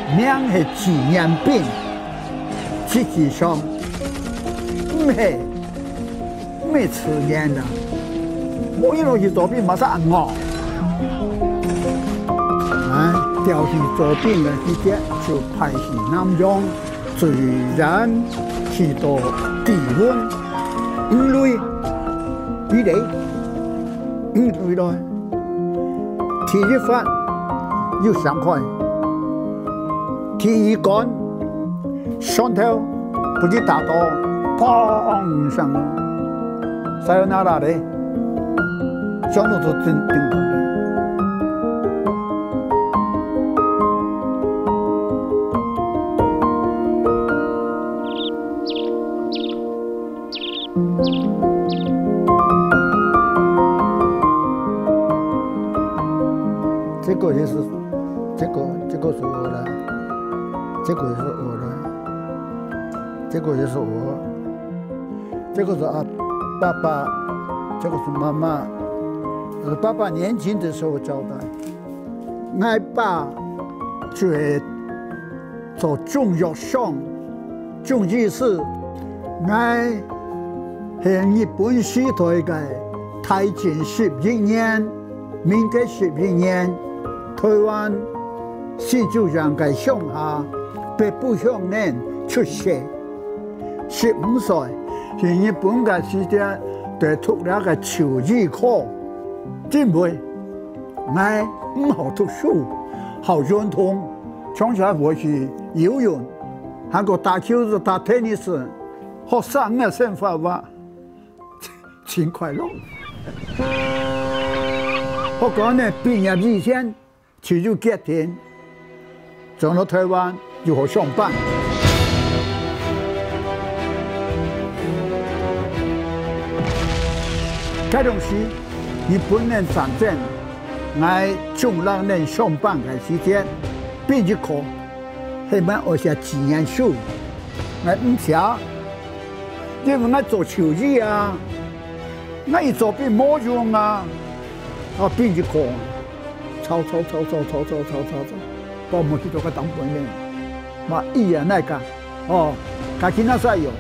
命是自然病，实际上唔系自然啦。我一路去做病，马上饿。调去做病的时间，就派去南洋自然去到低温5类以内5类咯。天一发要上开，天一干上头不知打到砰上了，塞有哪来的？上头就真顶头的。这个也是，这个是我的，这个也是我的，这个也是我，这个是爸爸，这个是妈妈。爸爸年轻的时候交代，我爸就会做中药商，中医师，我係日本时代嘅太前11年，民國11年。台灣新主人嘅鄉下北部鄉人出世，15歲，喺日本嘅時代就讀了個球技課，真會，我唔好讀書，好運動，從小我去游泳，還個打球是打 tennis， 學生嘅生活話，真快樂。我講呢，畢業以前。去就家庭，上到台灣就好上班。嗰陣時，日本人戰爭，我中國人上班嘅時間，邊一課，係咪學些自然書？我唔寫，因為我做球技啊，我一做邊冇用啊，我邊一課。抄，把我去做个当官的，嘛一样那个，哦，家己那啥有，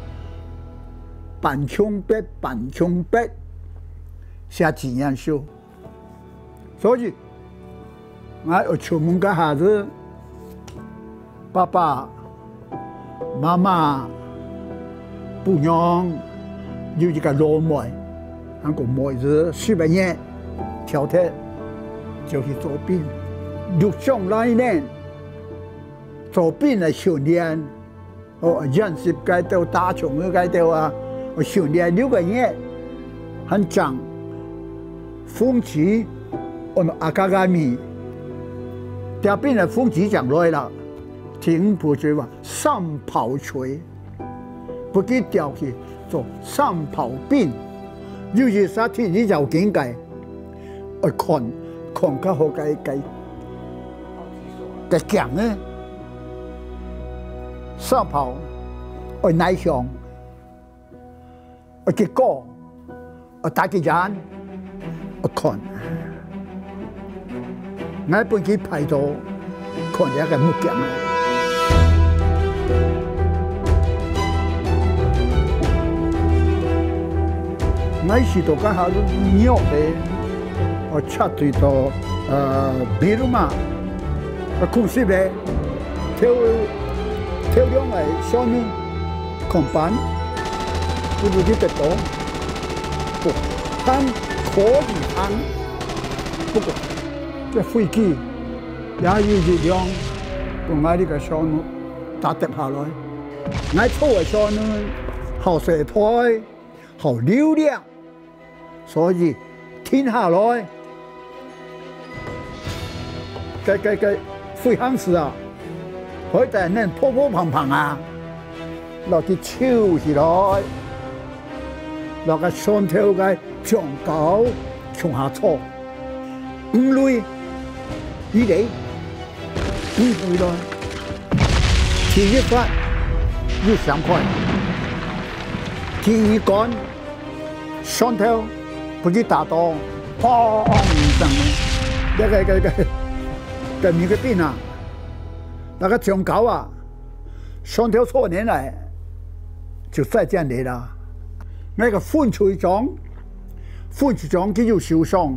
半穷白，写自然书，所以我要出门个孩子，爸爸妈妈不让有一个老妹，那个妹子18年，挑剔。就去做兵，陆上来年做兵嚟训练，认识街道打仗嘅街道啊，我训练6個月，很長。風紀我們阿加加米，條邊嘅風紀講來啦，聽不住話三炮錘，不記調去做三炮兵，要是啥天你就境界，我看較好嘅強呢，三炮我內向，我結果我打幾人，我看，我本去排到看一個木匠啊。我是到家下都尿的，我插對到比如嘛，我空隙的跳兩個小女空班，不如去得到，不，但可以行，不過這飛機也要力量，同我呢個小女打跌下來，我粗嘅小女好射台，好流量。所以停下來，個飛行時啊，可以在那坡坡碰碰啊，落去抽起來，落個上頭個牆角向下坐，5類以內5類來，天一發要上快，天一趕上頭。不知打到，砰！上，個面個邊啊， 那个中高啊，3条错年来就再见你啦。那个范处長佢要受傷，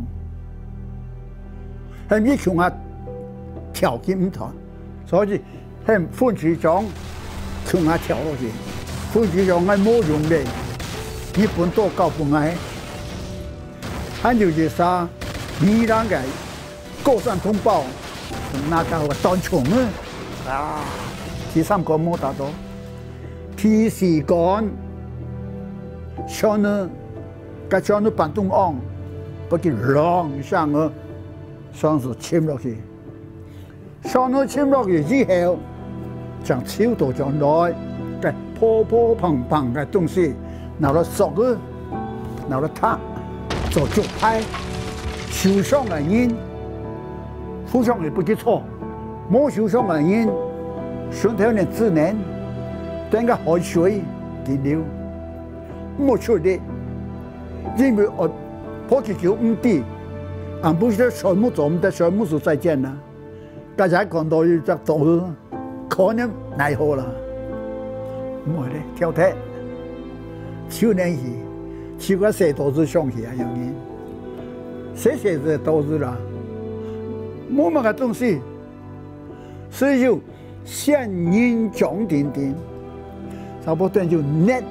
係呢窮啊條件唔同，所以係范處長窮啊跳落去，范處長係冇用嘅，日本多高半係，還有就是啥，伊朗嘅高山通報，那家伙當場啊，第三個冇打到，第四個。shannu 個 shannu 板東岸，不給浪上去，算是潛落去。shannu 潛落去之後，將超度將來嘅破破碰碰嘅東西，拿來索去，拿來撻，做竹牌，受傷嘅人，負傷嘅不記錯，冇受傷嘅人，順條年自然，等個海水見了。冇出力，因為我破氣球唔低，俺不是全部做唔得，全部是再見啦。大家講到要隻島，可能奈何啦。唔係咧，跳踢，去年去個蛇島子上去啊，有人，蛇子島子啦，冇乜個東西，所以就仙人掌點點，差不多就 net。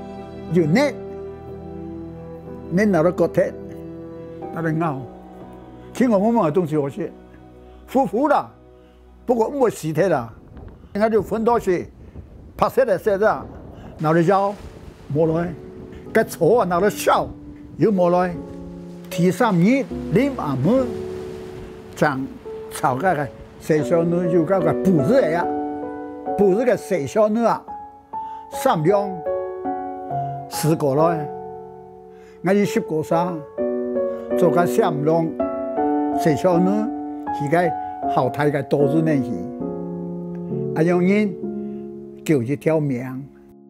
你拿到個鐵，拿嚟拗，其實我冇乜東西好食，苦啦，不過唔會死鐵啦，我就分到時，拍攝嚟攝啦，拿嚟燒，冇來，個草啊拿嚟燒，又冇來，第三日淋阿門，將炒個細小女就嗰個布子嚟啊，布子個細小女啊，3兩4個來。我哋10個沙，做個3兩細小女，是個後台個刀子呢是，啊用人叫一條命。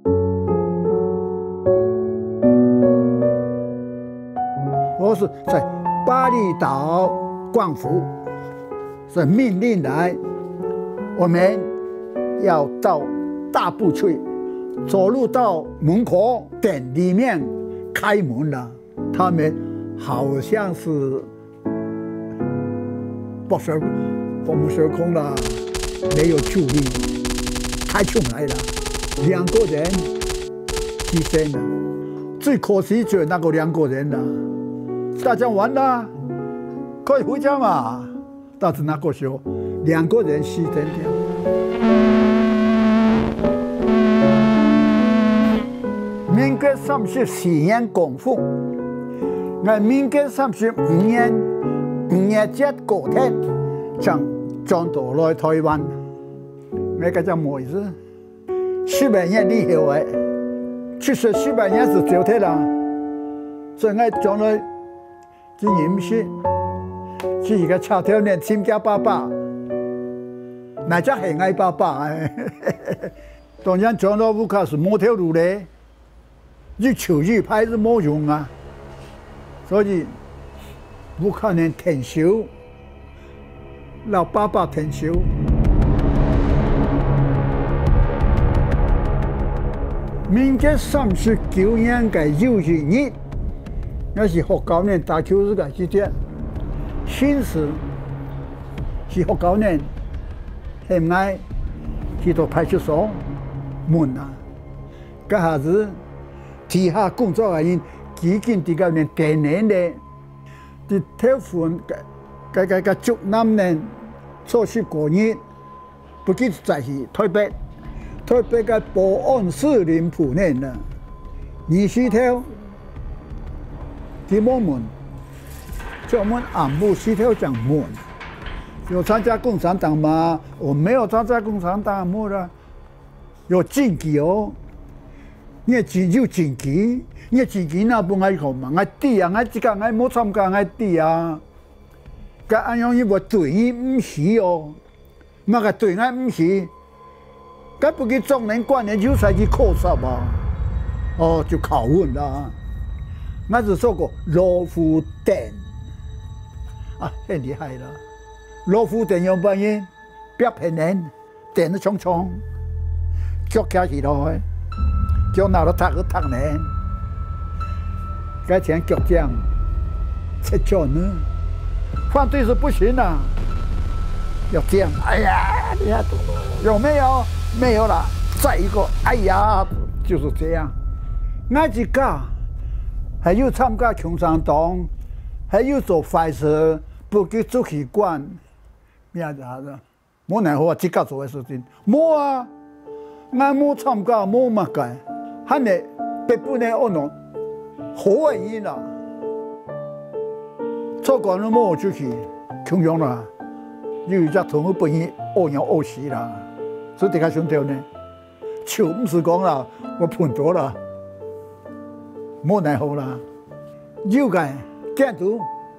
我是在巴厘島光復，是命令來，我們要到大埔去，走路到門口店裡面。開門了，他們好像是不受控了，沒有助力，太出來了，2個人犧牲了，最可惜就那個2個人了，大家完了，可以回家嘛，但是那個時候2個人犧牲掉。民國34年光復，我民國35年5月7嗰天將轉到來台灣，我個叫妹子，18年以後誒，其實18年是早啲啦，所以我將來去飲食，是一個超條年親家爸爸，那只係我爸爸誒，當然將來烏卡是冇條路咧。日求日拍是冇用啊，所以不可能停手，老爸爸停手。民國39年嘅6月1日，我是69年大秋日嘅時節，現時是69年，現在去到派出所門啊，嗰下子。地下工作嘅人幾經啲個年電年咧，啲telephone個竹南咧做10個月，不記在去台北個保安司令部咧啦，24條啲冇門，專門暗部4條講門，有參加共產黨嗎？我沒有參加共產黨，冇啦，有禁忌哦。你真有證據，你證據那不愛講嘛？愛啲啊，愛這個愛冇參加愛啲啊，個安樣伊話對伊唔是哦，嘛個對愛唔是，個不給中年官員就才去考察嘛，哦就拷問啦。我就說過羅浮典啊，很厲害啦，羅浮典有乜嘢？不要騙人， 电得冲冲，脚起起来，脚拿到他去读呢，该钱脚匠，切脚呢，反对是不行啊，要这样，哎呀，你看有没有？没有了，再一个，哎呀，就是这样，俺一家还有参加共产党，还有做坏事，不给主席管，咩子子？冇奈何啊，自家做的事情，冇啊，俺冇参加，冇乜干，喊你别不能按喏，好原因啦，做官都冇出去，穷样啦，有只同我本意恶样恶死啦，所以大家想到呢，就唔是讲啦，我判多啦，冇奈何啦，有个建筑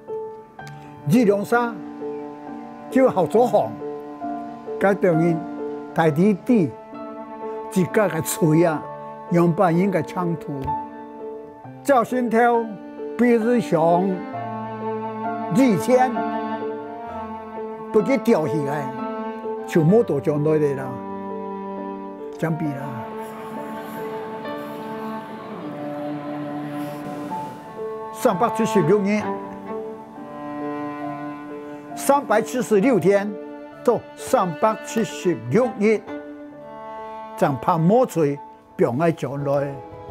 223就好做行。该当然，大地地自家嘅吹啊，用把人嘅长途，照心跳，比日上2000，不给吊起来，就冇多将来的啦，讲比啦。376年，376天。到376日，将拍毛锤表爱将来。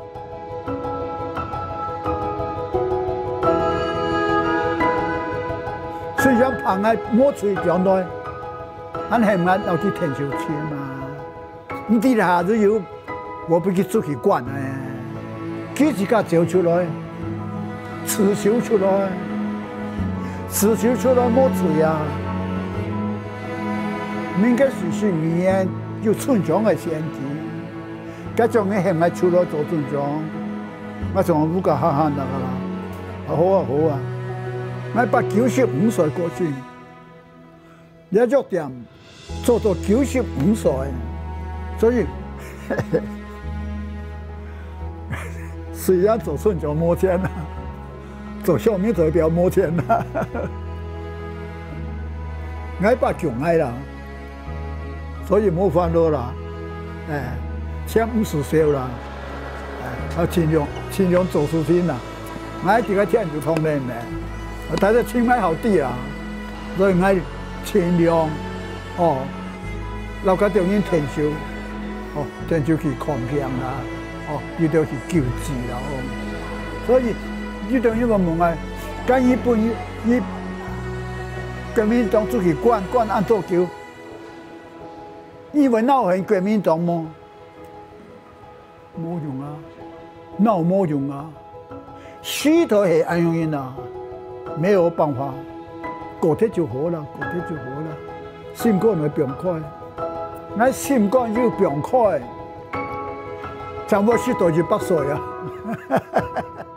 虽然拍爱毛锤将来，俺系唔要去天朝去嘛？唔知下子有，我不去出去管诶，几自家走出来，刺绣出来，刺绣出来毛锤啊！民间历史里面有村庄的先机，搿种嘅系咪出来做村庄？我从五个喊那个啦，好啊好啊，我把95岁过去，了脚店做到95岁，所以虽然做村庄没钱啦，做小米代表没钱啦，我把穷爱啦。所以冇烦恼啦，钱50少啦，尽量做事情啦。我这个天就通人咧，我睇到钱买好啲啦，所以我尽量留个中央天朝，天朝去抗병啦，要到去救治啦，所以呢等于我问啊，咁日本伊国民党出去管按做叫。因为闹很国民党吗？冇用啊，闹冇用啊，石头系安用啊，没有办法，过铁就好了，过铁就好了，心肝会变开，那心肝又变开，差不多10多就100岁啊。